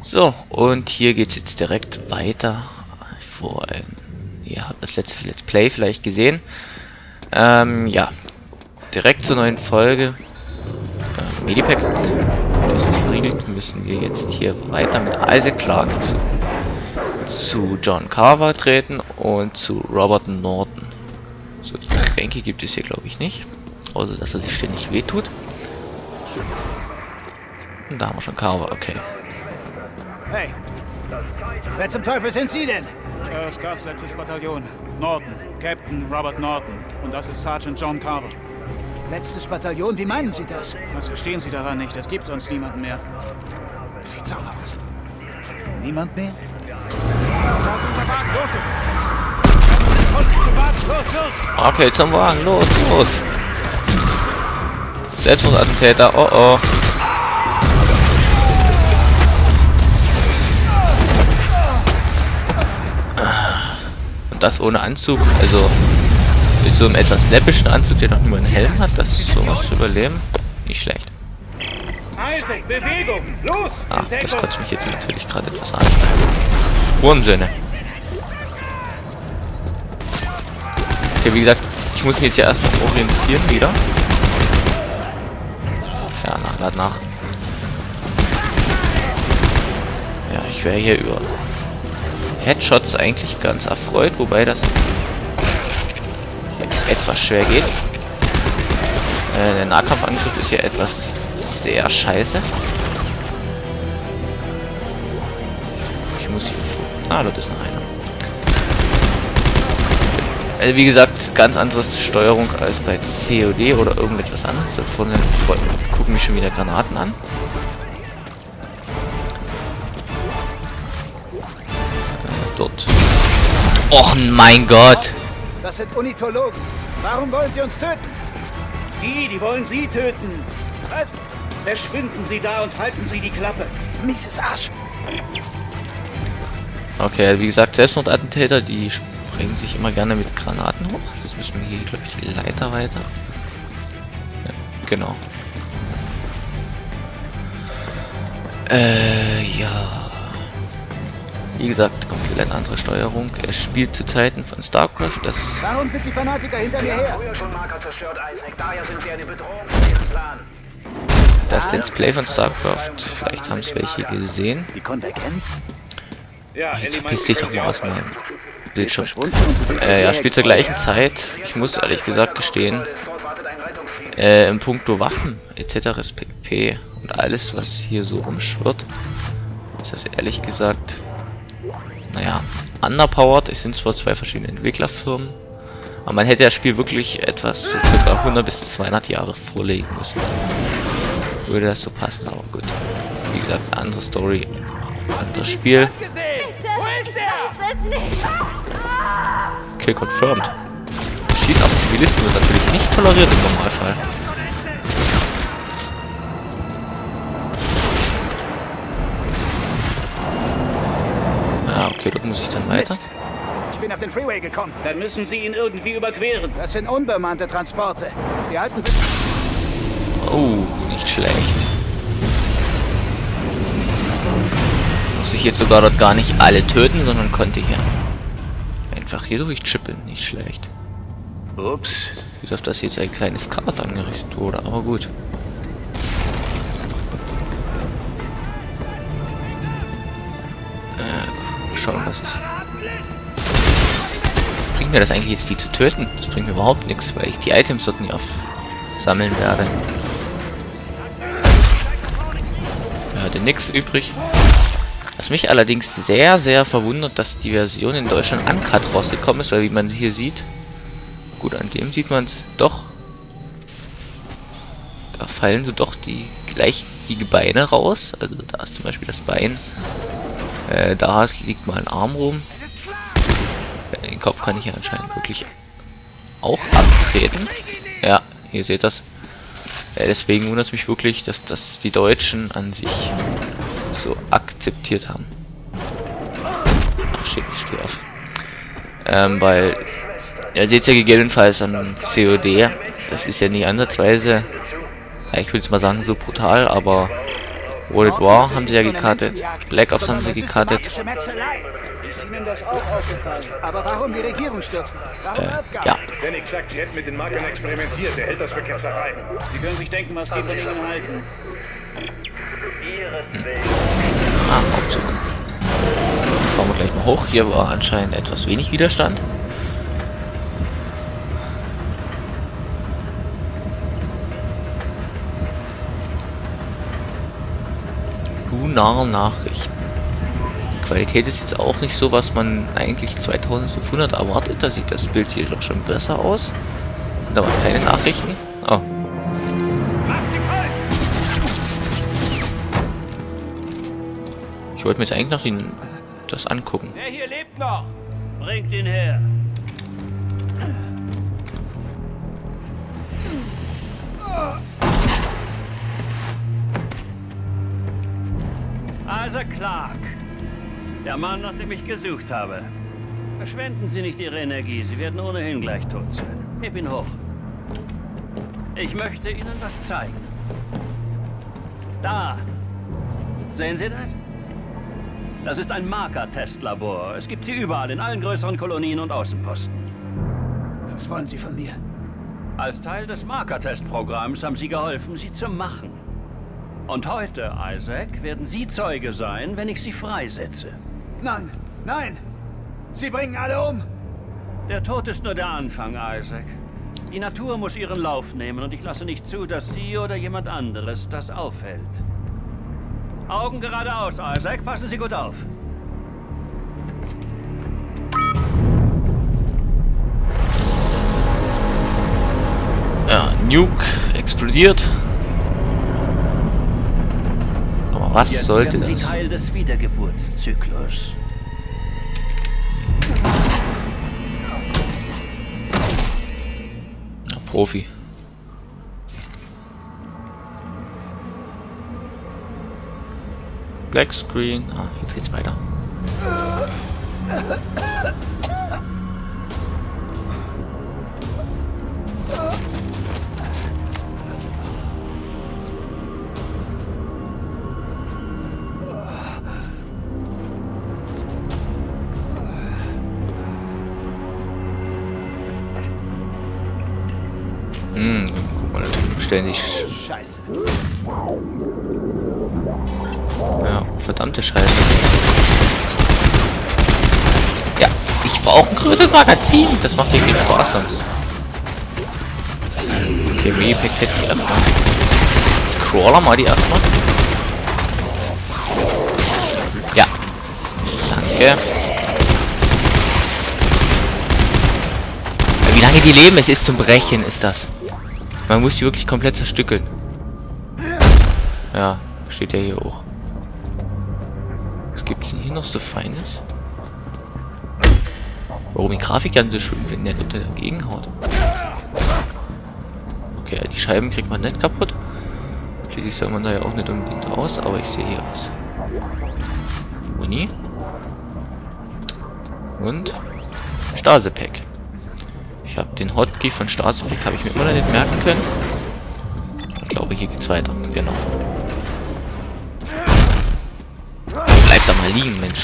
So, und hier geht's jetzt direkt weiter. Ihr habt das letzte Let's Play vielleicht gesehen. Ja. Direkt zur neuen Folge. Medipack. Das ist verriegelt. Müssen wir jetzt hier weiter mit Isaac Clarke zu John Carver treten und zu Robert Norton. So, die Bänke gibt es hier glaube ich nicht. Außer dass er sich ständig wehtut. Und da haben wir schon Carver, okay. Hey, wer zum Teufel sind Sie denn? Scars letztes Bataillon. Norton, Captain Robert Norton. Und das ist Sergeant John Carver. Letztes Bataillon, wie meinen Sie das? Was verstehen Sie daran nicht? Es gibt sonst niemanden mehr. Sieht sauber aus. Niemand mehr? Okay, zum Wagen, los, los! Selbstmordattentäter, oh oh! Und das ohne Anzug, also mit so einem etwas läppischen Anzug, der noch nur einen Helm hat, das sowas zu überleben, nicht schlecht. Ah, das kotzt mich jetzt natürlich gerade etwas an. Wurmsöhne. Okay, wie gesagt, ich muss mich jetzt ja erstmal orientieren wieder. Ja, lad nach. Ja, ich wäre hier über Headshots eigentlich ganz erfreut, wobei das hier etwas schwer geht. Der Nahkampfangriff ist hier etwas sehr scheiße. Ich muss hier... Ah, dort ist noch einer. Also wie gesagt, ganz anderes Steuerung als bei COD oder irgendetwas anderes. Da vorne gucken mich schon wieder Granaten an. Dort. Och mein Gott! Das sind Unitologen. Warum wollen Sie uns töten? Die wollen Sie töten. Was? Verschwinden Sie da und halten Sie die Klappe. Mieses Arsch. Okay, wie gesagt, Selbstmordattentäter, die sprengen sich immer gerne mit Granaten hoch. Das müssen wir hier, glaube ich, die Leiter weiter. Ja, genau. Ja. Wie gesagt, komplett andere Steuerung. Er spielt zu Zeiten von StarCraft. Warum sind die Fanatiker hinter mir her? Das Let's Play von StarCraft. Vielleicht haben es welche gesehen. Die Konvergenz? Jetzt verpiss dich doch mal aus meinem... Seht schon. Ja, spielt zur gleichen Zeit. Ich muss ehrlich gesagt gestehen, im Punkto Waffen etc. pp. und alles, was hier so rumschwirrt, ist das ehrlich gesagt, naja, underpowered. Es sind zwar zwei verschiedene Entwicklerfirmen, aber man hätte das Spiel wirklich etwas ca. 100 bis 200 Jahre vorlegen müssen. Würde das so passen, aber gut. Wie gesagt, andere Story, anderes Spiel. Kill confirmed. Schießen auf Zivilisten wird natürlich nicht toleriert im Normalfall. Ah, okay, dort muss ich dann weiter. Mist. Ich bin auf den Freeway gekommen. Dann müssen Sie ihn irgendwie überqueren. Das sind unbemannte Transporte. Die alten... Oh, nicht schlecht. Muss ich jetzt sogar dort gar nicht alle töten, sondern konnte hier einfach hier durchchippeln. Nicht schlecht. Ups. Wie auf das jetzt ein kleines Chaos angerichtet wurde, aber gut. Schauen, was ist. Bringt mir das eigentlich jetzt, die zu töten? Das bringt mir überhaupt nichts, weil ich die Items dort nie aufsammeln werde. Er hatte nichts übrig. Was mich allerdings sehr, sehr verwundert, dass die Version in Deutschland uncut rausgekommen ist, weil wie man hier sieht, gut, an dem sieht man es doch. Da fallen so doch gleich die Gebeine raus. Also da ist zum Beispiel das Bein. Da liegt mal ein Arm rum. Den Kopf kann ich ja anscheinend wirklich auch abtreten. Ja, ihr seht das. Deswegen wundert es mich wirklich, dass das die Deutschen an sich so akzeptiert haben. Ach shit, ich stehe auf. Weil, ihr seht ja gegebenenfalls an COD, das ist ja nie ansatzweise, ja, ich würde jetzt mal sagen so brutal, aber World War haben sie ja gekartet. Black Ops haben sie gekartet. Ist Ihnen das auch aufgefallen? Aber warum die Regierung stürzen? Warum Earthgard? Ja. Dennis sagt, sie hätten mit den Markern experimentiert. Er hält das für Ketzerei. Sie können sich denken, was die von Ihnen halten. Ah, Aufzug. Fahren wir gleich mal hoch. Hier war anscheinend etwas wenig Widerstand. Lunar Nachrichten. Die Qualität ist jetzt auch nicht so, was man eigentlich 2500 erwartet. Da sieht das Bild hier doch schon besser aus. Und da waren keine Nachrichten. Oh. Ich wollte mir jetzt eigentlich noch das angucken. Wer hier lebt noch? Bringt ihn her. Also Clark, der Mann, nach dem ich gesucht habe. Verschwenden Sie nicht Ihre Energie, Sie werden ohnehin gleich tot sein. Heb ihn hoch. Ich möchte Ihnen was zeigen. Da. Sehen Sie das? Das ist ein Marker-Testlabor. Es gibt sie überall, in allen größeren Kolonien und Außenposten. Was wollen Sie von mir? Als Teil des Marker-Testprogramms haben Sie geholfen, sie zu machen. Und heute, Isaac, werden Sie Zeuge sein, wenn ich Sie freisetze. Nein, nein! Sie bringen alle um! Der Tod ist nur der Anfang, Isaac. Die Natur muss ihren Lauf nehmen und ich lasse nicht zu, dass Sie oder jemand anderes das aufhält. Augen geradeaus, Isaac. Passen Sie gut auf. Ja, Nuke explodiert. Aber was Jetzt sollte werden Sie das? Teil des Wiedergeburtszyklus. Ja, Profi. Black Screen. Ah, jetzt geht's weiter. Guck mal, da stellen sich. Scheiße. Ja, verdammte Scheiße. Ja, ich brauche ein größeres Magazin. Das macht irgendwie Spaß sonst. Okay, Medipacks hätte ich erstmal. Scroller mal die erstmal. Ja. Danke. Ja, wie lange die leben, es ist zum Brechen, ist das. Man muss die wirklich komplett zerstückeln. Ja, steht ja hier auch. Was gibt's denn hier noch so Feines? Warum die Grafik dann so schön, wenn der dort dagegen haut? Okay, die Scheiben kriegt man nicht kaputt. Schließlich soll man da ja auch nicht unbedingt raus, aber ich sehe hier was. Uni. Und Stase-Pack. Ich habe den Hotkey von Stase-Pack, habe ich mir immer noch nicht merken können. Ich glaube, hier geht's weiter. Genau. Bleibt da mal liegen, Mensch.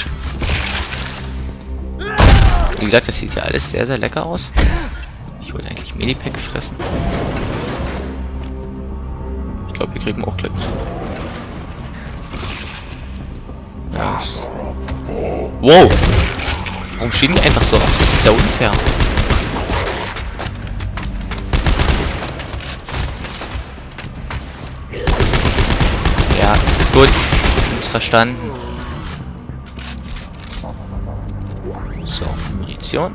Wie gesagt, das sieht ja alles sehr, sehr lecker aus. Ich wollte eigentlich Medipack fressen. Ich glaube, wir kriegen auch gleich. Ja. Wow! Warum stehen die einfach so auf? Das ist ja unfair. Ja, ist gut. Ist verstanden. So, Munition.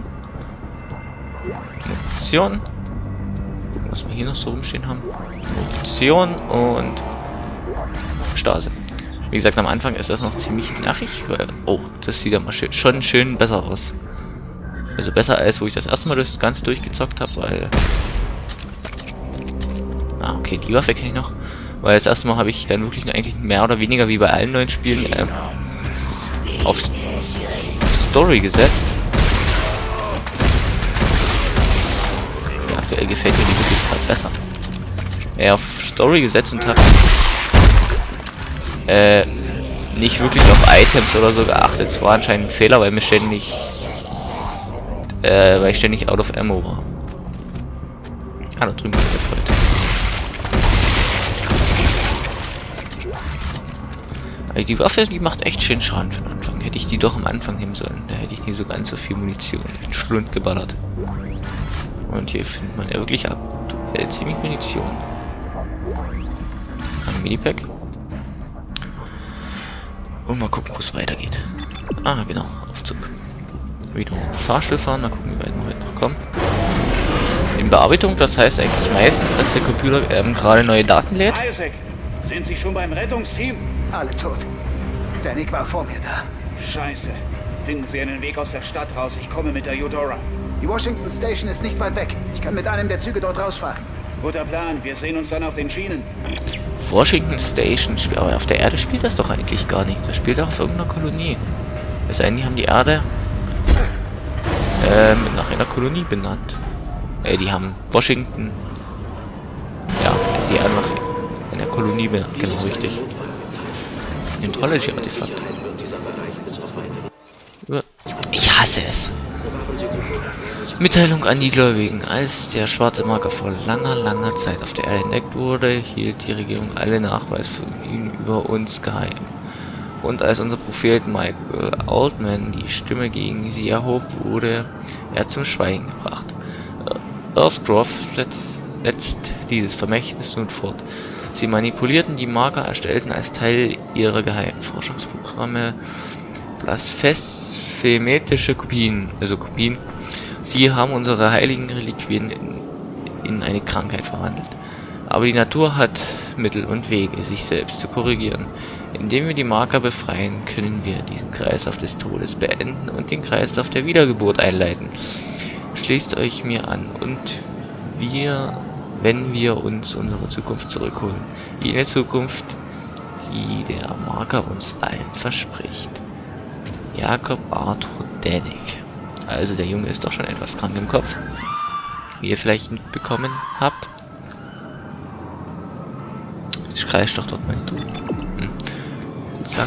Munition. Gucken, was wir hier noch so rumstehen haben. Munition und Stase. Wie gesagt, am Anfang ist das noch ziemlich nervig, weil... Oh, das sieht ja mal schon schön besser aus. Also besser als wo ich das erste Mal das Ganze durchgezockt habe, weil... Ah, okay, die Waffe kenne ich noch. Weil das erste Mal habe ich dann wirklich eigentlich mehr oder weniger wie bei allen neuen Spielen auf Story gesetzt. Aktuell gefällt mir die wirklich gerade besser. Auf Story gesetzt und habe nicht wirklich auf Items oder so geachtet. Es war anscheinend ein Fehler, weil ich ständig out of ammo war. Ah, da drüben ist der Freund. Also die Waffe, die macht echt schön Schaden für den Anfang. Hätte ich die doch am Anfang nehmen sollen. Da hätte ich nie so ganz so viel Munition in den Schlund geballert. Und hier findet man ja wirklich aktuell ziemlich Munition. Ein Minipack. Und mal gucken, wo es weitergeht. Ah, genau, Aufzug. Wieder Fahrstuhl fahren, mal gucken, wie weit wir heute noch kommen. In Bearbeitung, das heißt eigentlich meistens, dass der Computer gerade neue Daten lädt. Isaac, sind Sie schon beim Rettungsteam? Alle tot. Der Nick war vor mir da. Scheiße. Finden Sie einen Weg aus der Stadt raus. Ich komme mit der Eudora. Die Washington Station ist nicht weit weg. Ich kann mit einem der Züge dort rausfahren. Guter Plan. Wir sehen uns dann auf den Schienen. Washington Station, aber auf der Erde spielt das doch eigentlich gar nicht. Das spielt auch auf irgendeiner Kolonie. Das heißt, die haben die Erde nach einer Kolonie benannt. Die haben Washington, ja, die Erde nach einer Kolonie benannt, genau richtig. Anthology-Artefakt. Ich hasse es. Mitteilung an die Gläubigen. Als der schwarze Marker vor langer Zeit auf der Erde entdeckt wurde, hielt die Regierung alle Nachweise von ihm über uns geheim. Und als unser Prophet Michael Altman die Stimme gegen sie erhob, wurde er zum Schweigen gebracht. Earthcroft setzt dieses Vermächtnis nun fort. Sie manipulierten die Marker, erstellten als Teil ihrer geheimen Forschungsprogramme blasphemetische Kopien, also Kopien. Sie haben unsere heiligen Reliquien in eine Krankheit verwandelt. Aber die Natur hat Mittel und Wege, sich selbst zu korrigieren. Indem wir die Marker befreien, können wir diesen Kreislauf des Todes beenden und den Kreislauf der Wiedergeburt einleiten. Schließt euch mir an und wenn wir uns unsere Zukunft zurückholen. Jene Zukunft, die der Marker uns allen verspricht. Jakob Arthur Danik. Also der Junge ist doch schon etwas krank im Kopf. Wie ihr vielleicht mitbekommen habt. Ich kreische doch dort mal durch. Zack.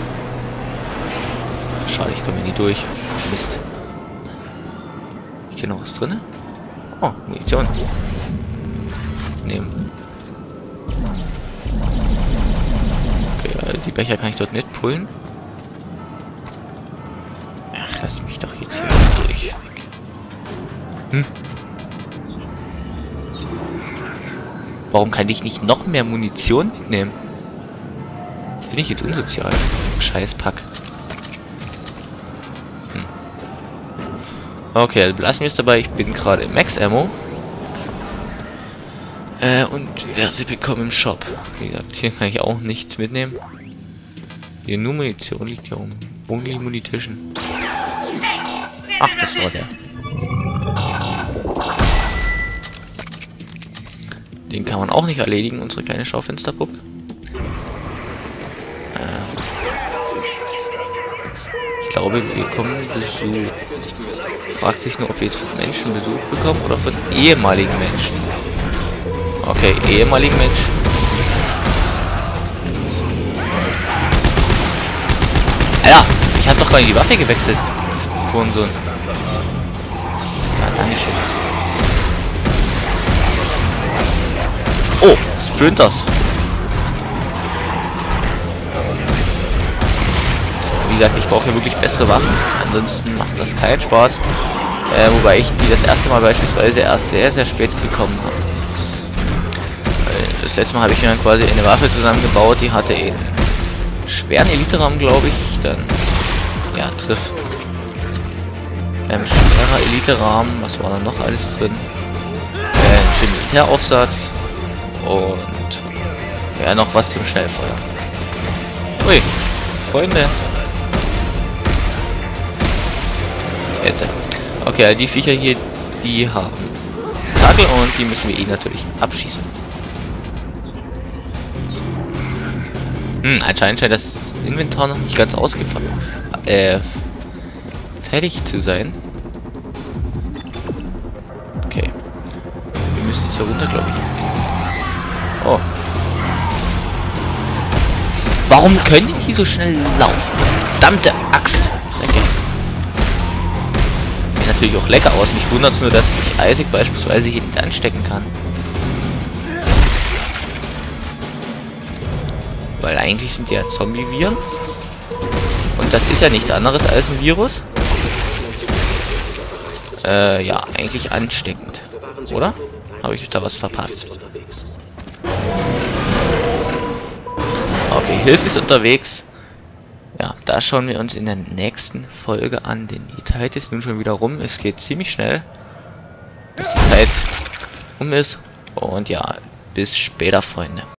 Schade, ich komme hier nie durch. Mist. Ist hier noch was drin? Oh, Munition. Nehmen. Okay, die Becher kann ich dort nicht pullen. Ach, lass mich doch jetzt hier durch. Warum kann ich nicht noch mehr Munition mitnehmen? Das finde ich jetzt unsozial. Scheißpack. Okay, also belassen wir es dabei. Ich bin gerade im Max Ammo. Und werde sie bekommen im Shop. Wie gesagt, hier kann ich auch nichts mitnehmen. Hier nur Munition liegt hier oben. Only Munition. Ach, das war der. Den kann man auch nicht erledigen, unsere kleine Schaufensterpuppe. Ich glaube, wir bekommen Besuch. Fragt sich nur, ob wir jetzt von Menschen Besuch bekommen oder von ehemaligen Menschen. Okay, ehemaligen Menschen. Alter, ich habe doch gar nicht die Waffe gewechselt. Hurensohn. Ja, dankeschön. Oh, Sprinters. Wie gesagt, ich brauche hier wirklich bessere Waffen. Ansonsten macht das keinen Spaß. Wobei ich die das erste Mal beispielsweise erst sehr spät bekommen habe. Das letzte Mal habe ich mir dann quasi eine Waffe zusammengebaut, die hatte einen schweren Elite-Rahmen, glaube ich. Dann, ja, Triff. Schwerer Elite-Rahmen, was war da noch alles drin? Ein schöner Militäraufsatz. Und ja, noch was zum Schnellfeuer. Ui, Freunde. Jetzt. Okay, die Viecher hier, die haben Tackel und die müssen wir natürlich abschießen. Anscheinend scheint das Inventar noch nicht ganz fertig zu sein. Okay. Wir müssen jetzt hier runter, glaube ich. Oh. Warum können die so schnell laufen? Verdammte Axt. Sieht natürlich auch lecker aus. Mich wundert es nur, dass ich Isaac beispielsweise hier nicht anstecken kann. Weil eigentlich sind die ja Zombie-Viren. Und das ist ja nichts anderes als ein Virus. Ja, eigentlich ansteckend. Oder? Habe ich da was verpasst? Okay, Hilfe ist unterwegs. Ja, da schauen wir uns in der nächsten Folge an. Denn die Zeit ist nun schon wieder rum. Es geht ziemlich schnell, bis die Zeit um ist. Und ja, bis später, Freunde.